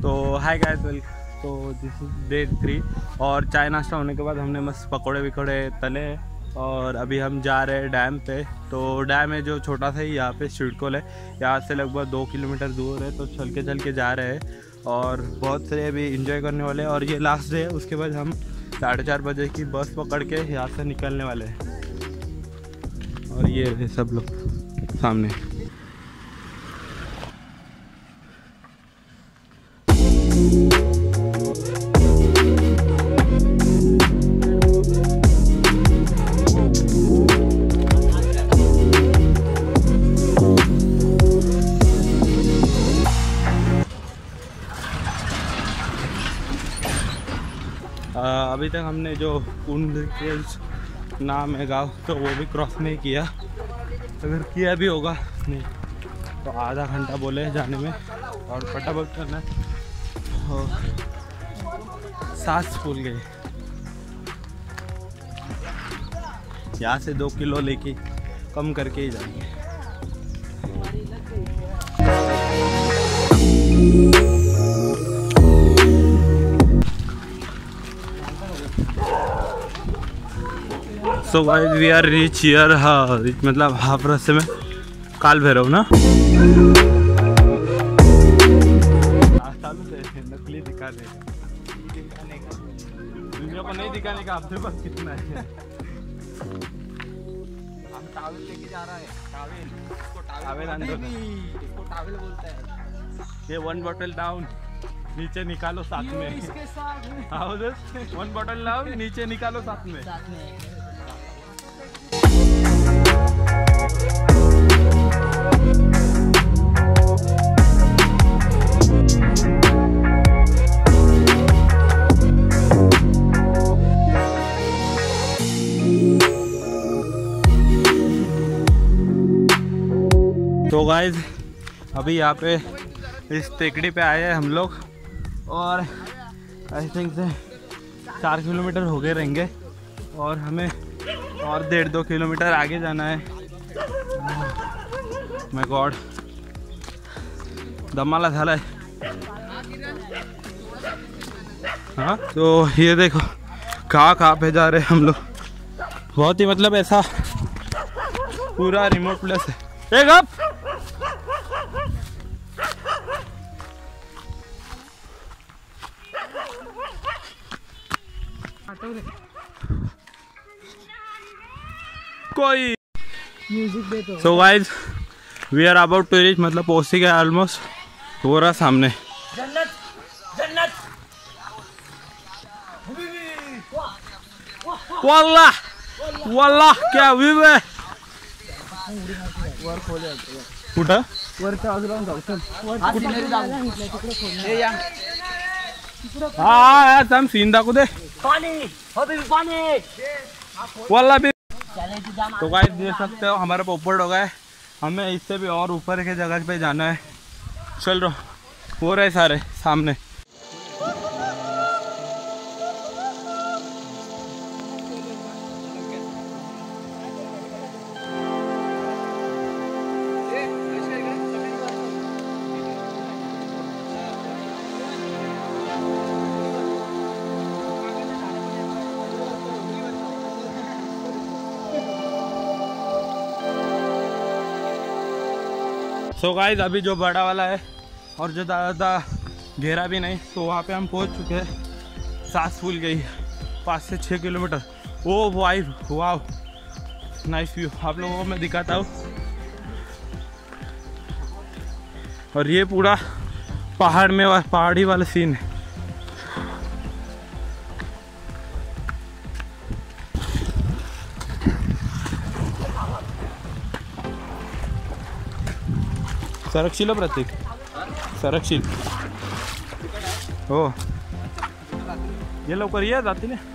तो hi guys, तो this is day 3 और चाय नाश्ता होने के बाद हमने मस्त पकोड़े विकोड़े तले और अभी हम जा रहे हैं डैम पे। तो डैम है जो छोटा सा ही यहाँ पे सिडकोल है, यहाँ से लगभग 2 किलोमीटर दूर है। तो चल के जा रहे हैं और बहुत से अभी इंजॉय करने वाले हैं। और ये लास्ट डे है, उसके बाद हम 4:30 बजे की बस पकड़ के यहाँ से निकलने वाले हैं। और ये है सब लोग सामने। अभी तक हमने जो कुंड के नाम है गाँव, तो वो भी क्रॉस नहीं किया। अगर किया भी होगा नहीं तो आधा घंटा बोले जाने में और फटाफट करना है। और सांस फूल गई। यहाँ से 2 किलो लेके कम करके ही जाएंगे। So guys, we are reach here, हाँ मतलब हाफ रास्ते में काल भैरव ना। नकली दिखाने का, दुनिया को नहीं दिखाने का आपके पास कितना है। हम टावेल लेके जा रहा है। टावेल इसको टावेल बोलते हैं। ये 1 बॉटल डाउन, नीचे निकालो साथ में। हाँ 1 बॉटल डाउन, नीचे निकालो साथ में। तो गाइज अभी यहाँ पे इस टेकड़ी पे आए हैं हम लोग और आई थिंक से 4 किलोमीटर हो गए रहेंगे और हमें और 1.5-2 किलोमीटर आगे जाना है। माय गॉड, दमाला झाला है। हाँ तो ये देखो कहाँ पे जा रहे हैं हम लोग। बहुत ही मतलब ऐसा पूरा रिमोट प्लेस है। एक अप कोई म्यूजिक दे तो। So guys we are about to reach, मतलब पहुंच ही गए ऑलमोस्ट। हो रहा सामने जन्नत जन्नत। वाल्लाह वाल्लाह क्या व्यू है। कुठं हाँ थांब सीन दाखवू दे। वाल्लाह भी। तो गाइस देख सकते हो हमारा पोपट हो गया। हमें इससे भी और ऊपर के जगह पे जाना है। चल रहा हो रहे सारे सामने। तो गाइस अभी जो बड़ा वाला है और जो ज़्यादा गहरा भी नहीं, तो वहाँ पे हम पहुँच चुके हैं। सांस फूल गई। 5 से 6 किलोमीटर। Oh wow wow, nice view आप लोगों को मैं दिखाता हूँ। और ये पूरा पहाड़ में पहाड़ी वाला सीन है। संरक्षिल प्रतीक संरक्षिल हो ये लवकर ये जातील ना।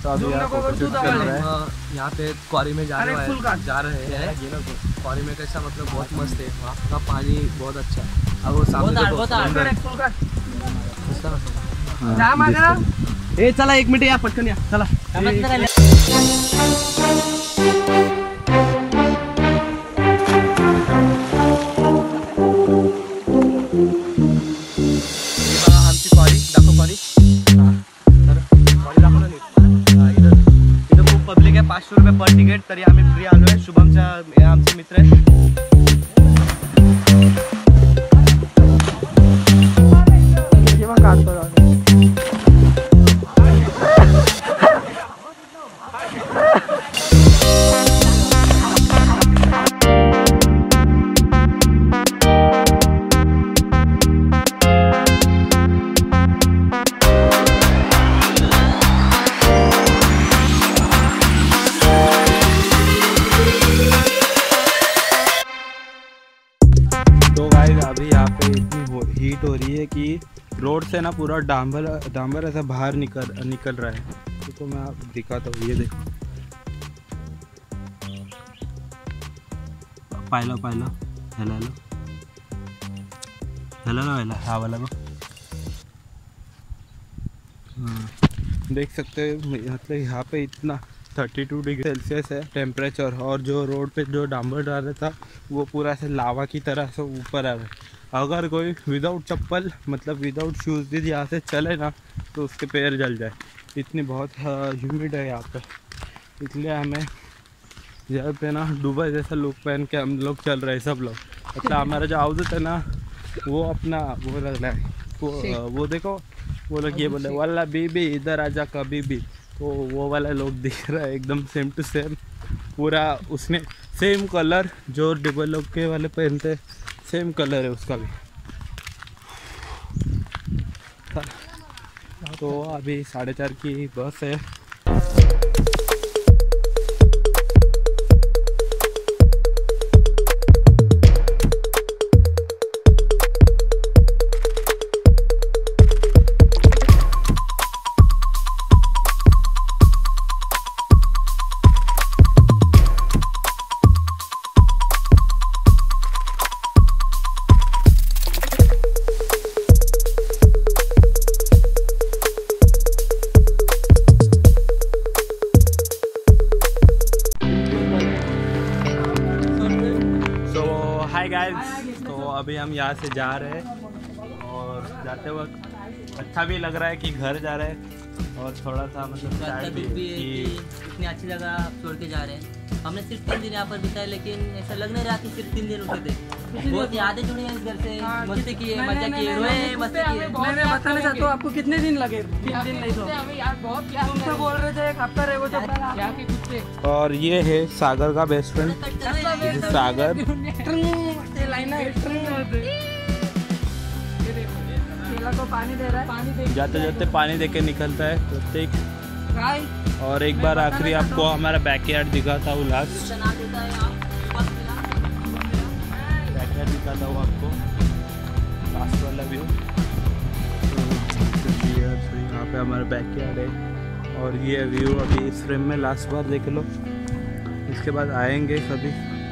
तो अभी यहाँ फोटोशूट चल रहा है। यहाँ पे क्वारी में जा रहे हैं। क्वारी में कैसा मतलब बहुत मस्त है, वहाँ का पानी बहुत अच्छा है। अब वो सामने ए चला 1 मिनिट या पटकन या चला। आमची क्वारी दाखव, क्वारी दाखव ना नीट। इथं खूप पब्लिक आहे, 500 रुपये पर तिकीट, तरी आम्ही फ्री आलो आहे। शुभमच्या आमचे मित्र आहे। अभी यहाँ पे इतनी हीट हो रही है कि रोड से ना पूरा डांबर ऐसा बाहर निकल रहा है। तो मैं आप दिखाता हूँ, ये देखो। पाहिलं ना हा वाला को देख सकते हो। मतलब यहाँ पे इतना 32 डिग्री सेल्सियस है टेम्परेचर, और जो रोड पे जो डांबर डाल रहा था वो पूरा से लावा की तरह से ऊपर आ रहा है। अगर कोई विदाउट चप्पल मतलब विदाउट शूज़ भी यहाँ से चले ना तो उसके पैर जल जाए। इतनी बहुत ह्यूमिड है यहाँ पे, इसलिए हमें यहाँ पे ना दुबई जैसा लुक पहन के हम लोग चल रहे हैं सब लोग। मतलब हमारा जो आउट है ना वो अपना वो लग रहा है, वो देखो वो लोग ये बोले वाला बीबी इधर आजा कभी भी, तो वो वाला लोग दिख रहा है एकदम सेम टू सेम। पूरा उसने सेम कलर जो डबल लोग के वाले पहनते सेम कलर है उसका भी। तो अभी 4:30 की बस है। हाय गाइस, तो अभी हम यहाँ से जा रहे हैं और जाते वक्त अच्छा भी लग रहा है कि घर जा रहे हैं, और थोड़ा सा मतलब टाइम भी इतनी अच्छी जगह छोड़ के जा रहे हैं। हमने सिर्फ 3 दिन यहाँ पर बिताए, लेकिन ऐसा लग नहीं रहा कि सिर्फ 3 दिन रुके थे। बहुत यादें जुड़ी हैं इस घर से, मस्ती किए, मजा किए, रोए, मस्ती किए। मैं बताना चाहता हूँ आपको कितने दिन लगे, 3 दिन नहीं तो तुम तो बोल रहे थे 1 हफ्ता रहे वो तो। और ये है सागर का बेस्ट फ्रेंड सागर। को पानी दे रहा है, जाते जाते पानी देके निकलता है प्रत्येक। और एक बार आखिरी आपको हमारा बैकयार्ड दिखाता हूँ, लास्ट बैकयार्ड दिखाता हूँ आपको, लास्ट वाला व्यू। यहाँ पे हमारा बैकयार्ड है, और ये व्यू अभी इस फ्रेम में लास्ट बार देख लो, इसके बाद आएंगे सभी।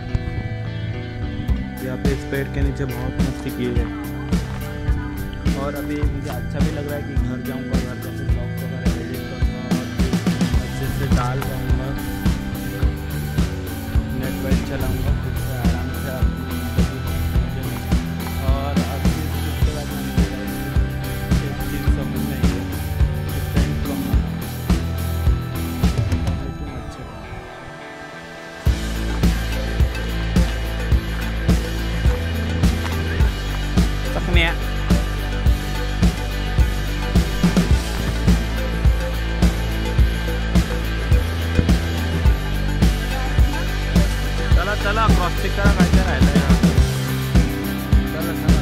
यहाँ पे इस पेड़ के नीचे बहुत मस्ती की है, और अभी मुझे अच्छा भी लग रहा है कि घर जाऊँगा, घर जाके ब्लॉग वगैरह एडिट करूँगा और अच्छे से डाल पाऊँगा, नेट वेट चलाऊँगा उससे आराम से और अभी उसके बाद एक चीज़ समझ में आई है, फ्रेंड करूँगा अच्छा। तखनिया चला क्रॉसिंग करा काय राहिलं यार। चला चला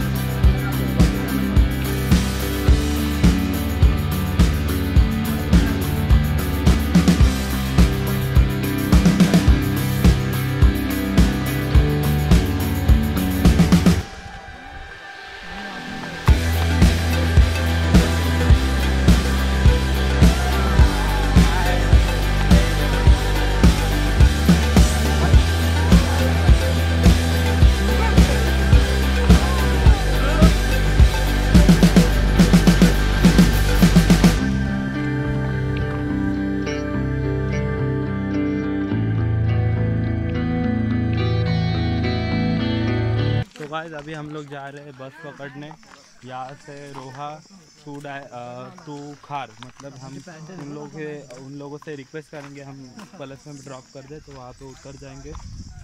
गाइस अभी हम लोग जा रहे हैं बस पकड़ने यहाँ से रोहा टू खार। मतलब हम उन लोगों से रिक्वेस्ट करेंगे हम प्लस में ड्रॉप कर दे तो वहाँ पे उतर जाएंगे।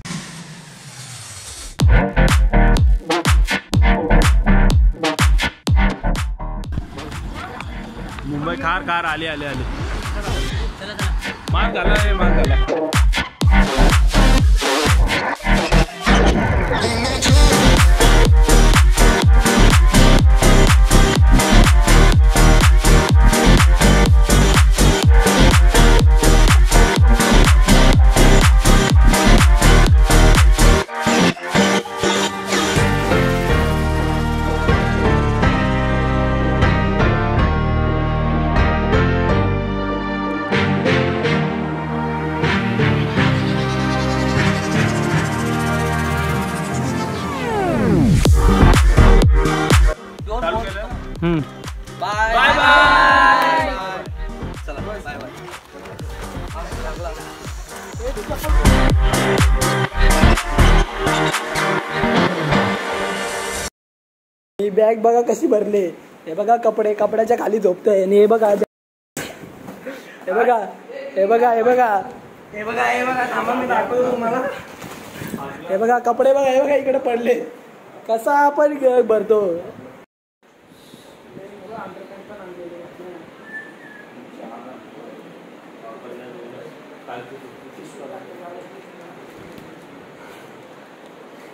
मुंबई खार आली मार झाला बाय बाय बाय। चला बाय बाय। ही बॅग बघा कशी भरली। हे बघा कपड्याच्या खाली झोपतंय आणि हे बघा थांबा मी दाखवतो तुम्हाला। हे बघा कपडे बघा, हे बघा इकडे पडले, कसा आपण भरतो।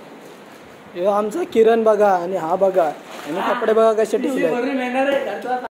हे आमचा किरण बघा आणि हा बघा आणि कपडे बघा कसे टिकले।